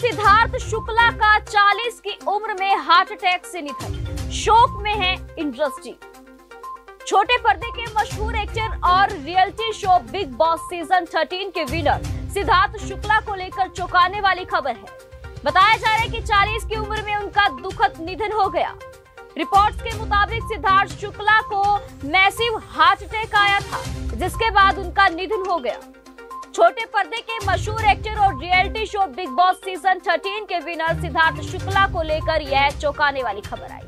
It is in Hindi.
सिद्धार्थ शुक्ला का 40 की उम्र में हार्ट अटैक से निधन, शोक में है इंडस्ट्री। छोटे पर्दे के मशहूर एक्टर और reality show Bigg Boss season 13 के विनर सिद्धार्थ शुक्ला को लेकर चौंकाने वाली खबर है। बताया जा रहा है कि 40 की उम्र में उनका दुखद निधन हो गया। रिपोर्ट्स के मुताबिक सिद्धार्थ शुक्ला को मैसिव हार्ट अटैक आया था, जिसके बाद उनका निधन हो गया। छोटे पर्दे के मशहूर एक्टर और reality show Bigg Boss season 13 के विनर सिद्धार्थ शुक्ला को लेकर यह चौंकाने वाली खबर आई।